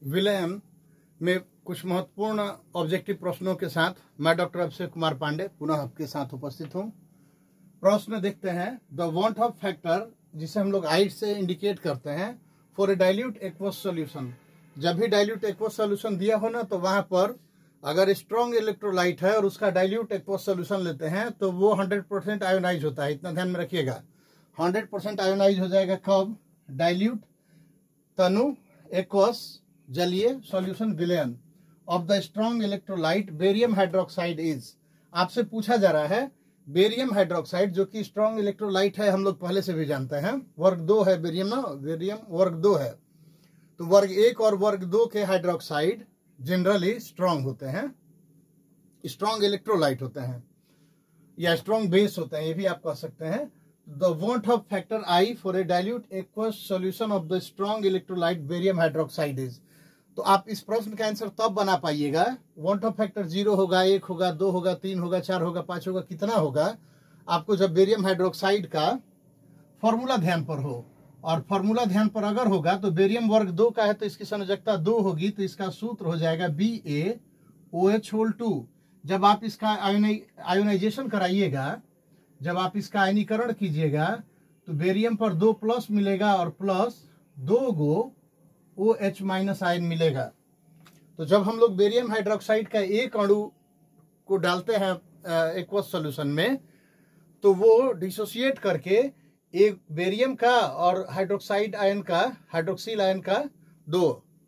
विलयन में कुछ महत्वपूर्ण ऑब्जेक्टिव प्रश्नों के साथ मैं डॉक्टर अभिषेक कुमार पांडे पुनः आपके साथ उपस्थित हूं। प्रश्न देखते हैं। द वांट ऑफ फैक्टर, जिसे हम लोग आइट से इंडिकेट करते हैं, for a dilute aqueous solution. जब भी डाइल्यूट एक्वस सॉल्यूशन दिया हो ना, तो वहां पर अगर स्ट्रॉन्ग इलेक्ट्रोलाइट है और उसका डाइल्यूट एक्वस सॉल्यूशन लेते हैं तो वो 100% आयोनाइज होता है। इतना ध्यान में रखिएगा, 100% आयोनाइज हो जाएगा कब? डाइल्यूट तनु एक्वस जलीय सॉल्यूशन विलयन of the strong electrolyte barium hydroxide is. आपसे पूछा जा रहा है बेरियम हाइड्रोक्साइड, जो कि स्ट्रॉन्ग इलेक्ट्रोलाइट है, हम लोग पहले से भी जानते हैं। वर्ग 2 है बेरियम ना, बेरियम वर्ग 2 है। तो वर्ग 1 और वर्ग 2 के हाइड्रोक्साइड जनरली स्ट्रॉन्ग होते हैं, स्ट्रॉन्ग इलेक्ट्रोलाइट होते हैं या स्ट्रॉन्ग बेस होते हैं, ये भी आप कह सकते हैं। The van't Hoff factor I for a dilute aqueous solution of the strong electrolyte barium hydroxide is. तो आप इस प्रश्न का आंसर तब बना पाइएगा, वांट ऑफ फैक्टर 0 होगा, 1 होगा, 2 होगा, 3 होगा, 4 होगा, 5 होगा, कितना होगा, आपको जब बेरियम हाइड्रोक्साइड का फॉर्मूला ध्यान पर हो। और फॉर्मूला ध्यान पर अगर होगा तो बेरियम वर्ग 2 का है तो इसकी संयोजकता 2 होगी, तो इसका सूत्र हो जाएगा BaOH2। जब आप इसका आयोनाइजेशन कराइएगा, जब आप इसका आयनीकरण कीजिएगा तो बेरियम पर 2 प्लस मिलेगा और प्लस 2 गो OH माइनस आयन मिलेगा। तो जब हम लोग बेरियम हाइड्रोक्साइड का एक अणु को डालते हैं एक्वस सॉल्यूशन में, तो वो डिसोसिएट करके एक बेरियम का और हाइड्रोक्साइड आयन का, हाइड्रोक्सिल आयन का 2,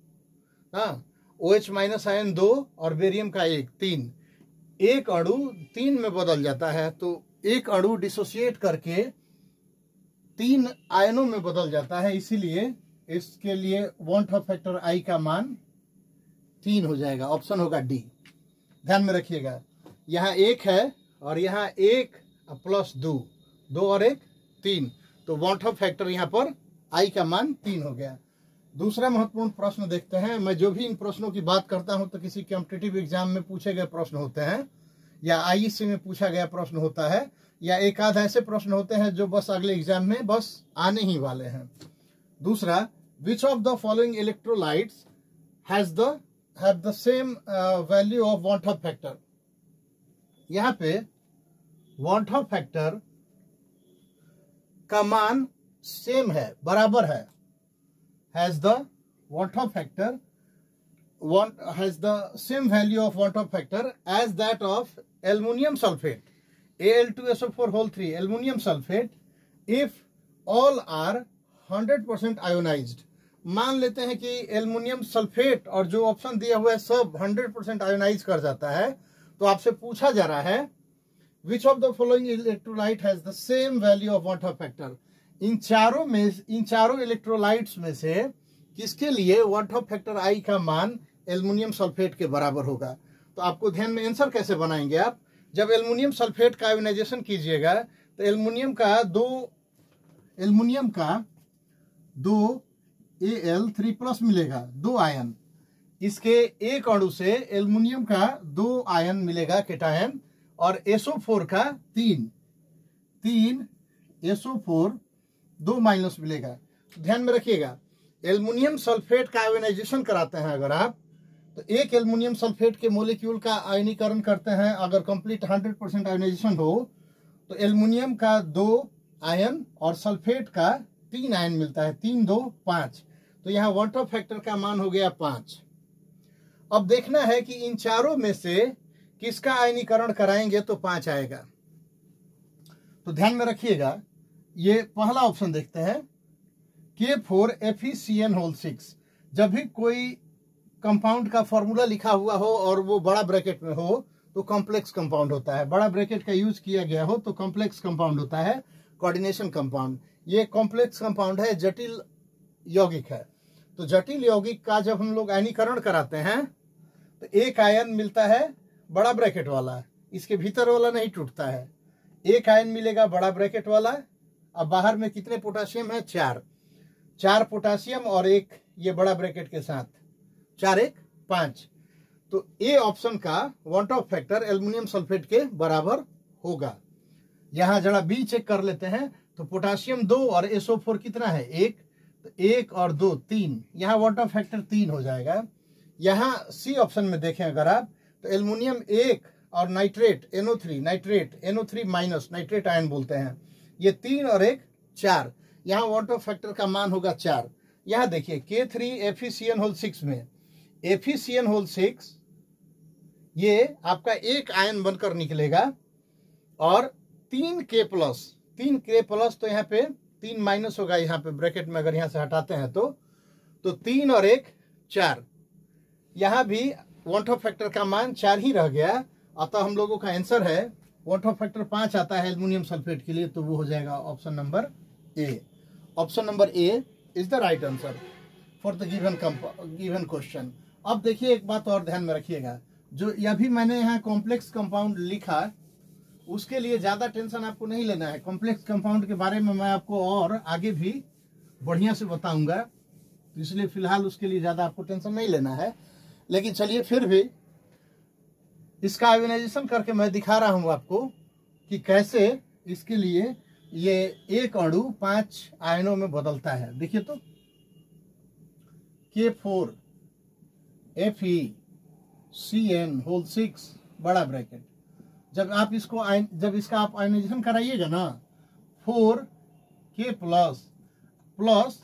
OH माइनस आयन 2 और बेरियम का 1, 3, एक अणु 3 में बदल जाता है। तो एक अणु डिसोसिएट करके 3 आयनों में बदल जाता है, इसीलिए इसके लिए वांट ऑफ फैक्टर आई का मान 3 हो जाएगा। ऑप्शन होगा डी। ध्यान में रखिएगा, यहाँ 1 है और यहाँ 1 प्लस 2 और 1 3, तो वांट ऑफ फैक्टर यहाँ पर आई का मान 3 हो गया। दूसरा महत्वपूर्ण प्रश्न देखते हैं। मैं जो भी इन प्रश्नों की बात करता हूं तो किसी कॉम्पिटिटिव एग्जाम में पूछे गए प्रश्न होते हैं या आईईसी में पूछा गया प्रश्न होता है, या एक आध ऐसे प्रश्न होते हैं जो बस अगले एग्जाम में बस आने ही वाले हैं। दूसरा, which of the following electrolytes have the same value of van't Hoff factor. यहाँ पे वांट ऑफ फैक्टर का मान सेम है, बराबर है। Has the van't Hoff factor has the same value of want of factor as that of aluminum sulfate, Al2SO4 aluminum sulfate, if all are 100% ionized। मान लेते हैं कि एल्युमिनियम सल्फेट और जो ऑप्शन दिया हुआ है सब 100% आयोनाइज कर जाता है, तो आपसे पूछा जा रहा है which of the following electrolyte has the same value of van't Hoff factor. इन चारों इलेक्ट्रोलाइट्स में से किसके लिए वांट ऑफ फैक्टर आई का मान एल्युमिनियम सल्फेट के बराबर होगा। तो आपको ध्यान में आंसर कैसे बनाएंगे आप? जब एल्युमिनियम सल्फेट का आयोनाइजेशन कीजिएगा तो एल्युमिनियम का 2 Al3+ मिलेगा, 2 आयन। इसके एक अणु से एल्युमिनियम का 2 आयन मिलेगा केटायन, और SO4 का 3 SO4 2 माइनस मिलेगा। ध्यान में रखिएगा, एल्युमिनियम सल्फेट का आयोनाइजेशन कराते हैं अगर आप, तो एक एल्युमिनियम सल्फेट के मोलिक्यूल का आयनीकरण करते हैं, अगर कंप्लीट 100% आयोनाइजेशन हो तो एल्युमिनियम का 2 आयन और सल्फेट का 3 आयन मिलता है, 3 2 5। तो यहाँ वांट ऑफ फैक्टर का मान हो गया 5। अब देखना है कि इन चारों में से किसका आयनीकरण कराएंगे तो 5 आएगा। तो ध्यान में रखिएगा, ये पहला ऑप्शन देखते हैं, K4FeCN6। जब भी कोई कंपाउंड का फॉर्मूला लिखा हुआ हो और वो बड़ा ब्रैकेट में हो तो कॉम्प्लेक्स कंपाउंड होता है। बड़ा ब्रैकेट का यूज किया गया हो तो कॉम्प्लेक्स कंपाउंड होता है, कोऑर्डिनेशन कंपाउंड। ये कॉम्प्लेक्स कंपाउंड है, जटिल यौगिक है। तो जटिल यौगिक का जब हम लोग आयनीकरण कराते हैं तो एक आयन मिलता है बड़ा ब्रैकेट वाला, इसके भीतर वाला नहीं टूटता है। एक आयन मिलेगा बड़ा ब्रैकेट वाला। अब बाहर में कितने पोटासियम है? 4 पोटासियम और 1 ये बड़ा ब्रैकेट के साथ, 4 1 5। तो ए ऑप्शन का van't Hoff factor aluminium sulphate के बराबर होगा। यहां जरा बी चेक कर लेते हैं। तो पोटासियम 2 और SO4 कितना है? 1, तो 1 और 2 3, यहाँ वाटर फैक्टर 3 हो जाएगा। यहाँ सी ऑप्शन में देखें अगर आप, तो एल्युमिनियम 1 और nitrate NO3, nitrate NO3 minus, nitrate ion बोलते हैं, ये 3 और 1 4, यहाँ वाटर फैक्टर का मान होगा 4। यहाँ देखिए K3FeCN6 में FeCN6 ये आपका एक आयन बनकर निकलेगा और 3K प्लस, तो यहाँ पे 3 माइनस होगा, यहाँ पे ब्रैकेट में अगर यहाँ से हटाते हैं तो 3 और 1 4, यहाँ भी वाटर फैक्टर का मान 4 ही रह गया। अतः हम लोगों का आंसर है वाटर फैक्टर 5 आता है एल्युमिनियम सल्फेट के लिए, तो वो हो जाएगा option number A. Option number A is the right answer for the given question. अब देखिए एक बात और ध्यान में रखिएगा, जो अभी मैंने यहाँ कॉम्प्लेक्स कंपाउंड लिखा उसके लिए ज्यादा टेंशन आपको नहीं लेना है। कॉम्प्लेक्स कंपाउंड के बारे में मैं आपको और आगे भी बढ़िया से बताऊंगा, तो इसलिए फिलहाल उसके लिए ज्यादा आपको टेंशन नहीं लेना है। लेकिन चलिए फिर भी इसका आयोनाइजेशन करके मैं दिखा रहा हूं आपको कि कैसे इसके लिए ये एक अणु 5 आयनों में बदलता है। देखिए तो K4 FeCN6 बड़ा ब्रैकेट, जब इसका आप आयोनाइजेशन कराइएगा ना 4K प्लस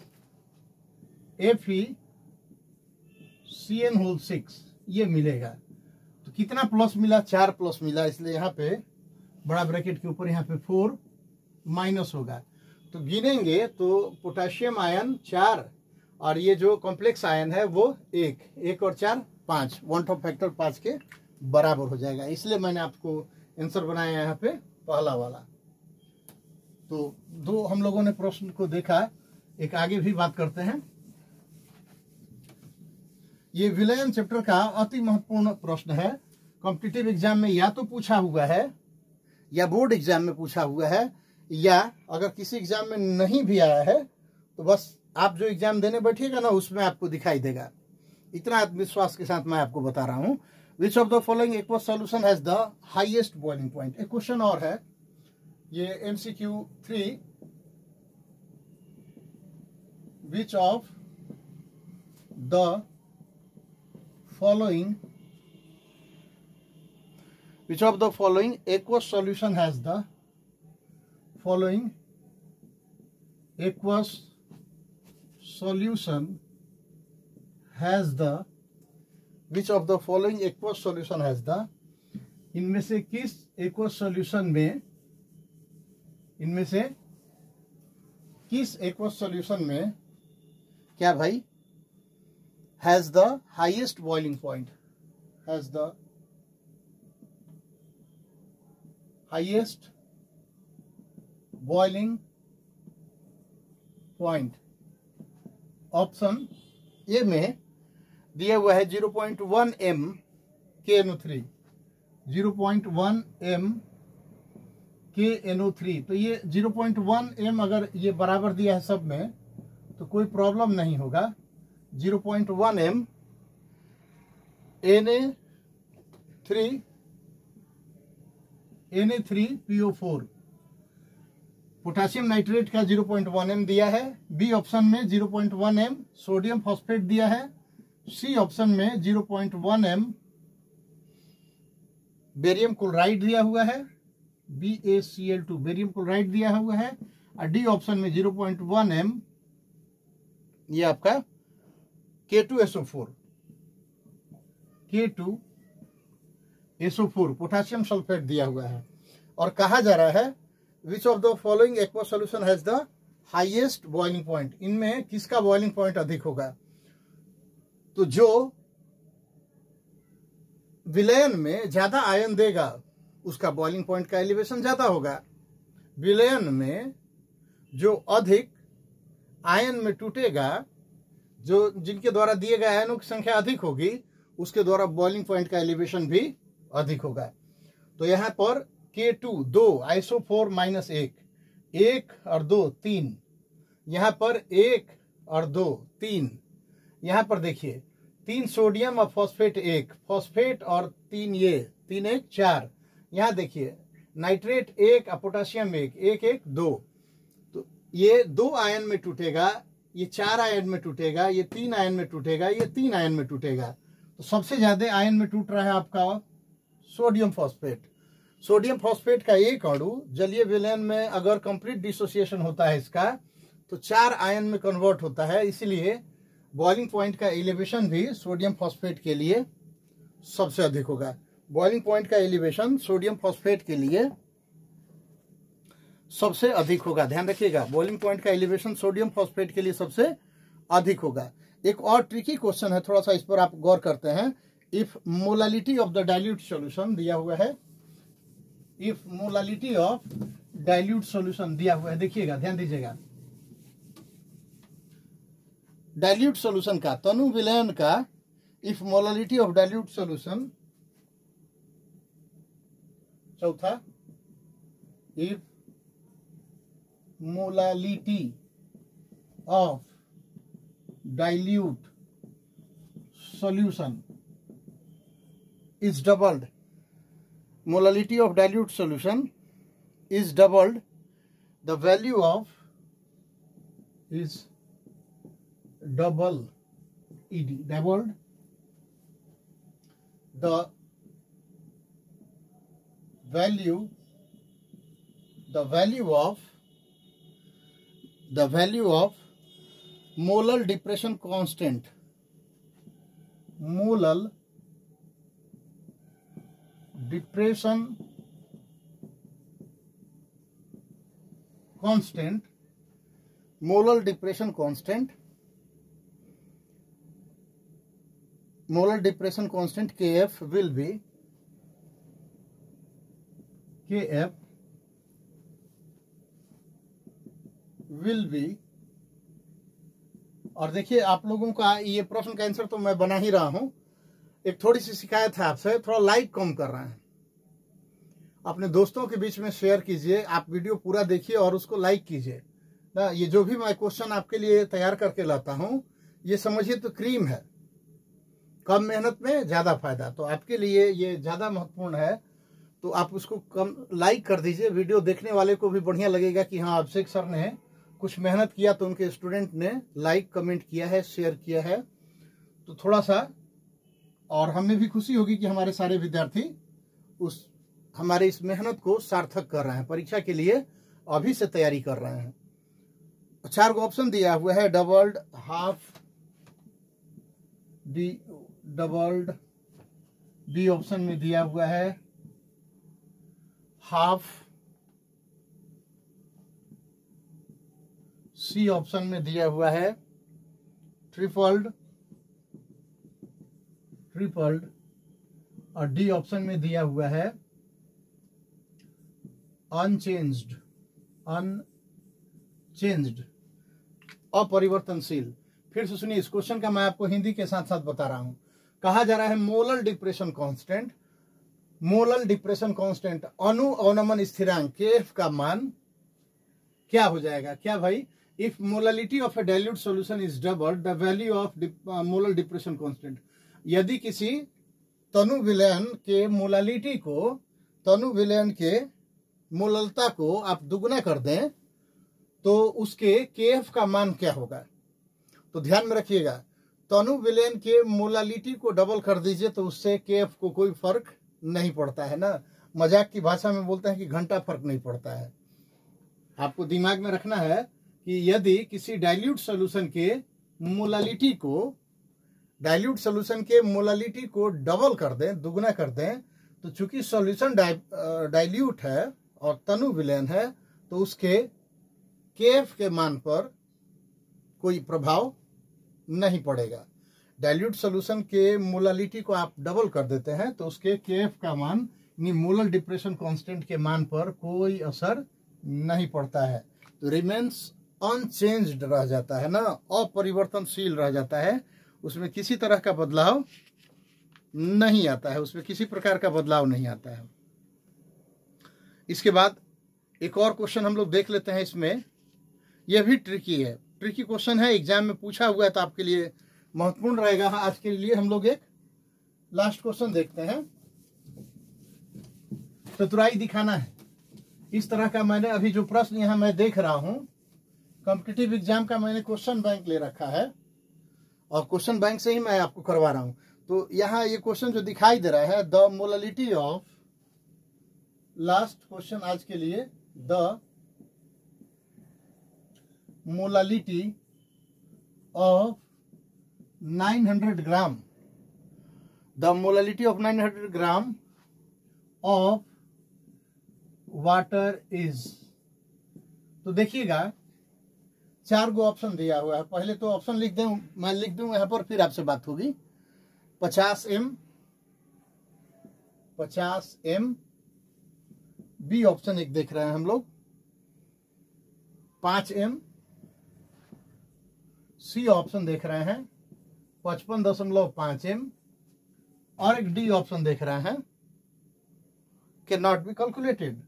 FeCN6 ये मिलेगा। तो कितना प्लस मिला? 4 प्लस मिला, इसलिए यहाँ पे बड़ा ब्रैकेट के ऊपर यहाँ पे 4 माइनस होगा। तो गिनेंगे तो पोटेशियम आयन 4 और ये जो कॉम्प्लेक्स आयन है वो 1 और 4 5, वाटर फैक्टर 5 के बराबर हो जाएगा। इसलिए मैंने आपको आंसर बनाया यहाँ पे पहला वाला। तो 2 हम लोगों ने प्रश्न को देखा, एक आगे भी बात करते हैं। ये विलयन चैप्टर का अति महत्वपूर्ण प्रश्न है। कॉम्पिटिटिव एग्जाम में या तो पूछा हुआ है या बोर्ड एग्जाम में पूछा हुआ है, या अगर किसी एग्जाम में नहीं भी आया है तो बस आप जो एग्जाम देने बैठिएगा ना उसमें आपको दिखाई देगा। इतना आत्मविश्वास के साथ मैं आपको बता रहा हूं। Which of the following aqueous solution has the highest boiling point. एक क्वेश्चन और है, ये MCQ 3, which of the following aqueous solution has the following aqueous solution has the which of the following aqueous solution has the, इनमें से किस aqueous solution में, इनमें से किस aqueous solution में क्या भाई has the highest boiling point, has the highest boiling point। Option A में दिया हुआ है 0.1 m KNO3, 0.1 m KNO3। तो ये 0.1 m अगर ये बराबर दिया है सब में तो कोई प्रॉब्लम नहीं होगा। 0.1 m Na3PO4, पोटासियम नाइट्रेट का 0.1 m दिया है। बी ऑप्शन में 0.1 m सोडियम फॉस्फेट दिया है। सी ऑप्शन में 0.1 m बेरियम क्लोराइड दिया हुआ है, BaCl2 बेरियम क्लोराइड दिया हुआ है। और डी ऑप्शन में 0.1 m ये आपका K2SO4 पोटासियम सल्फेट दिया हुआ है। और कहा जा रहा है which of the following aqueous solution has the highest boiling point, इनमें किसका बॉइलिंग पॉइंट अधिक होगा। तो जो विलयन में ज्यादा आयन देगा उसका बॉइलिंग पॉइंट का एलिवेशन ज्यादा होगा। विलयन में जो अधिक आयन में टूटेगा, जो जिनके द्वारा दिए गए आयनों की संख्या अधिक होगी उसके द्वारा बॉइलिंग पॉइंट का एलिवेशन भी अधिक होगा। तो यहाँ पर K2 2 आइसोफोर माइनस 1 और 2 3, यहाँ पर 1 और 2 3, यहाँ पर देखिए 3 सोडियम और फॉस्फेट 1 फॉस्फेट और 3 ये 3 1 4, यहाँ देखिए नाइट्रेट 1 और पोटासियम 1 1 1 2। तो ये 2 आयन में टूटेगा, ये 4 आयन में टूटेगा, ये 3 आयन में टूटेगा, ये 3 आयन में टूटेगा। तो सबसे ज्यादा आयन में टूट रहा है आपका सोडियम फॉस्फेट। सोडियम फॉस्फेट का एक अणु जलीय विलयन में अगर कंप्लीट डिसोसिएशन होता है इसका, तो 4 आयन में कन्वर्ट होता है। इसलिए बॉइलिंग पॉइंट का एलिवेशन भी सोडियम फॉस्फेट के लिए सबसे अधिक होगा। बॉइलिंग पॉइंट का एलिवेशन सोडियम फॉस्फेट के लिए सबसे अधिक होगा, ध्यान रखिएगा। बॉइलिंग पॉइंट का एलिवेशन सोडियम फॉस्फेट के लिए सबसे अधिक होगा। एक और ट्रिकी क्वेश्चन है, थोड़ा सा इस पर आप गौर करते हैं। If molality of the dilute solution दिया हुआ है, if molality of dilute solution दिया हुआ है, देखिएगा, ध्यान दीजिएगा। डाइल्यूट सॉल्यूशन का, तनु विलयन का, if molality of dilute solution, चौथा, if molality of dilute solution is doubled, molality of dilute solution is doubled, the value of is doubled, doubled, the value of molar depression constant, molar depression constant, molar depression constant, molar depression constant Kf will be, Kf will be, और देखिए आप लोगों का ये प्रश्न का answer तो मैं बना ही रहा हूं। एक थोड़ी सी शिकायत है आपसे, थोड़ा लाइक कम कर रहे हैं। अपने दोस्तों के बीच में शेयर कीजिए, आप वीडियो पूरा देखिए और उसको लाइक कीजिए ना। ये जो भी मैं क्वेश्चन आपके लिए तैयार करके लाता हूं, ये समझिए तो क्रीम है, कम मेहनत में ज्यादा फायदा। तो आपके लिए ये ज्यादा महत्वपूर्ण है, तो आप उसको कम लाइक कर दीजिए। वीडियो देखने वाले को भी बढ़िया लगेगा कि हाँ, अभिषेक सर ने कुछ मेहनत किया, तो उनके स्टूडेंट ने लाइक कमेंट किया है, शेयर किया है, तो थोड़ा सा और हमें भी खुशी होगी कि हमारे सारे विद्यार्थी उस हमारे इस मेहनत को सार्थक कर रहे हैं, परीक्षा के लिए अभी से तैयारी कर रहे हैं। 4 को ऑप्शन दिया हुआ है, doubled, half, doubled, B option में दिया हुआ है हाफ, सी ऑप्शन में दिया हुआ है ट्रिपल्ड, और डी ऑप्शन में दिया हुआ है अनचेंज्ड, अपरिवर्तनशील। फिर से सुनिए, इस क्वेश्चन का मैं आपको हिंदी के साथ साथ बता रहा हूं। कहा जा रहा है molar depression constant, molar depression constant, अणु अवनमन स्थिरांक केएफ का मान क्या हो जाएगा? क्या भाई? If molality of a dilute solution is double the value of molar depression constant. यदि किसी तनु विलयन के मोलालिटी को, तनु विलयन के मोललता को आप दुगुना कर दें, तो उसके केएफ का मान क्या होगा? तो ध्यान में रखिएगा, तनु विलयन के मोलालिटी को डबल कर दीजिए तो उससे केएफ को कोई फर्क नहीं पड़ता है ना। मजाक की भाषा में बोलते हैं कि घंटा फर्क नहीं पड़ता है। आपको दिमाग में रखना है कि यदि किसी डाइल्यूट सॉल्यूशन के मोलालिटी को, डाइल्यूट सॉल्यूशन के मोलालिटी को डबल कर दें, दुगना कर दें, तो चूंकि सॉल्यूशन डाइल्यूट है और तनु विलयन है, तो उसके केएफ के मान पर कोई प्रभाव नहीं पड़ेगा। डाइल्यूट सॉल्यूशन के मोलालिटी को आप डबल कर देते हैं तो उसके केएफ का मान, यानी मोलर डिप्रेशन कांस्टेंट के मान पर कोई असर नहीं पड़ता है, तो रिमेन्स अनचेंज्ड रह जाता है ना, अपरिवर्तनशील रह जाता है। उसमें किसी तरह का बदलाव नहीं आता है, उसमें किसी प्रकार का बदलाव नहीं आता है। इसके बाद एक और क्वेश्चन हम लोग देख लेते हैं। इसमें यह भी ट्रिकी है, ट्रिकी क्वेश्चन है, एग्जाम में पूछा हुआ है तो आपके लिए महत्वपूर्ण रहेगा। आज के लिए हम लोग एक लास्ट क्वेश्चन देखते हैं। चतुराई दिखाना है, इस तरह का मैंने अभी जो प्रश्न यहां मैं देख रहा हूं, कॉम्पिटिटिव एग्जाम का मैंने क्वेश्चन बैंक ले रखा है और क्वेश्चन बैंक से ही मैं आपको करवा रहा हूं। तो यहाँ ये क्वेश्चन जो दिखाई दे रहा है, the molality of, last question आज के लिए, the molality of 900 gram, the molality of 900 gram of water is. तो देखिएगा 4 गो ऑप्शन दिया हुआ है। पहले तो ऑप्शन लिख दूं, मैं लिख दूं यहां पर, फिर आपसे बात होगी। 50 m, बी ऑप्शन एक देख रहे हैं हम लोग, 5 m, सी ऑप्शन देख रहे हैं 55.5 m, और एक डी ऑप्शन देख रहे हैं can not be calculated,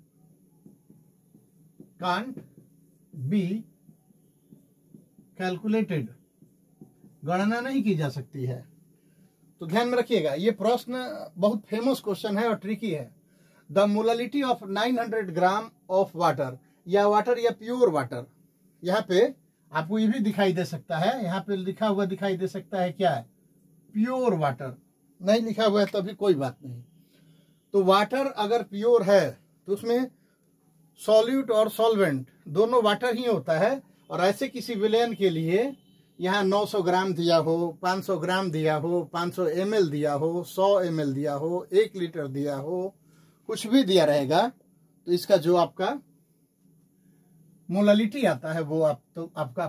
can't be calculated, गणना नहीं की जा सकती है। तो ध्यान में रखिएगा, ये प्रश्न बहुत फेमस क्वेश्चन है और ट्रिकी है। The molality of 900 gram of water, या वाटर या प्योर वाटर, यहाँ पे आपको ये भी दिखाई दे सकता है, यहाँ पे लिखा हुआ दिखाई दे सकता है, क्या है, प्योर वाटर। नहीं लिखा हुआ है तभी कोई बात नहीं। तो वाटर अगर प्योर है तो उसमें सॉल्यूट और सॉल्वेंट दोनों वाटर ही होता है। और ऐसे किसी विलयन के लिए यहाँ 900 ग्राम दिया हो, 500 ग्राम दिया हो, 500 ml दिया हो, 100 ml दिया हो, 1 लीटर दिया हो, कुछ भी दिया रहेगा, तो इसका जो आपका मोलालिटी आता है वो आपका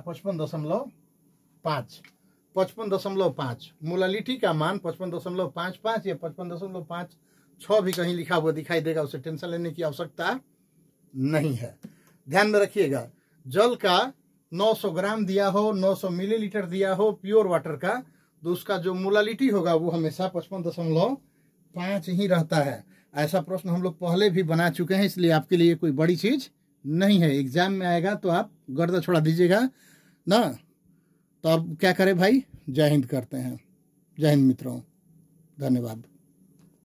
55.5 मोलालिटी का मान 55.55 या 55.56 भी कहीं लिखा हुआ दिखाई देगा, उसे टेंशन लेने की आवश्यकता नहीं है। ध्यान में रखिएगा, जल का 900 ग्राम दिया हो, 900 मिलीलीटर दिया हो प्योर वाटर का, तो उसका जो मोलालिटी होगा वो हमेशा 55.5 ही रहता है। ऐसा प्रश्न हम लोग पहले भी बना चुके हैं, इसलिए आपके लिए कोई बड़ी चीज नहीं है। एग्जाम में आएगा तो आप गर्दा छोड़ा दीजिएगा ना। तो अब क्या करें भाई, जय हिंद करते हैं। जय हिंद मित्रों, धन्यवाद।